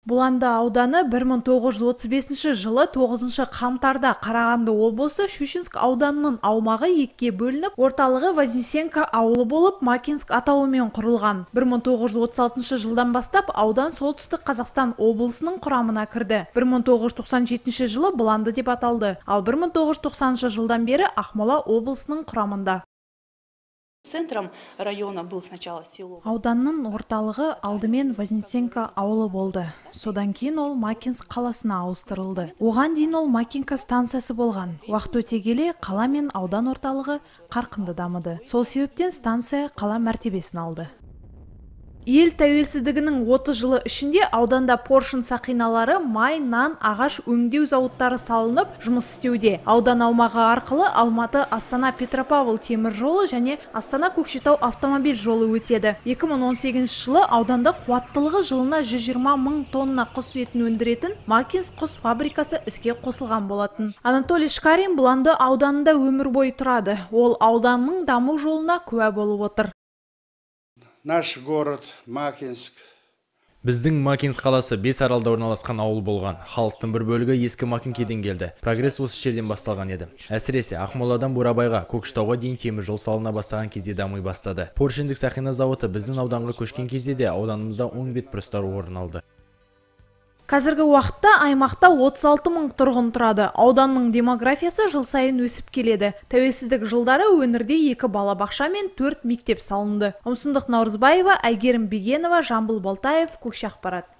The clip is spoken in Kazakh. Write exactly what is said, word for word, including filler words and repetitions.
Бұланды ауданы бір мың тоғыз жүз отыз бесінші жылы тоғызыншы қаңтарда Қарағанды облысы Щучинск ауданының аумағы екіге бөлініп, орталығы Вознесенка ауылы болып, Макинск атауымен құрылған. бір мың тоғыз жүз отыз алтыншы жылдан бастап аудан Солтүстік Қазақстан облысының құрамына кірді. бір мың тоғыз жүз тоқсан жетінші жылы Бұланды деп аталды, ал бір мың тоғыз жүз тоқсаныншы жылдан бері Ақмола облысының құрамында. Центром района был сначала село. Ауданның орталығы алдымен Вознесенка ауылы болды. Содан кейін ол Макинск қаласына ауыстырылды. Оған дейін ол Макинка станциясы болған. Уақыт өте келе қала мен аудан орталығы қарқынды дамыды. Сол себептен станция қала мәртебесін алды. Ел тәуелсіздігінің отыз жылы ішінде ауданда поршын сақиналары, май, нан, ағаш өңдеу зауыттары салынып жұмыс істеуде. Аудан аумағы арқылы Алматы, Астана, Петропавл темір жолы және Астана, Көкшетау автомобиль жолы өтеді. екі мың он сегізінші жылы ауданда қуаттылығы жылына жүз жиырма мың тонна құс етін өндіретін Макинск құс фабрикасы іске қосылған болатын. Анатолий Шкарин Бұланды ауданында өмір бойы тұрады. Ол ауданның даму жолына куә болып отыр. Наш город Макинск. Біздің Макинск қаласы бес аралда орналасқан ауыл болған. Халықтың бір бөлігі ескі Макинкеден келді. Прогресс осы жерден басталған еді. Әсіресе Ақмоладан Бурабайға, Көкшетауға дейін темір жол салына бастаған кезде дамый бастады. Поршендік сақина зауыты біздің ауданға көшкен кезде де ауданымызда оң бетбұрыстар орын алды. Қазіргі уақытта аймақта отыз алты мың тұрғын тұрады. Ауданның демографиясы жыл сайын өсіп келеді. Тәуелсіздік жылдары өңірде екі балабақша мен төрт мектеп салынды. Ұмсындық Наурызбаева, Әйгерім Бегенова, Жамбыл Балтаев, Көкше ақпарат.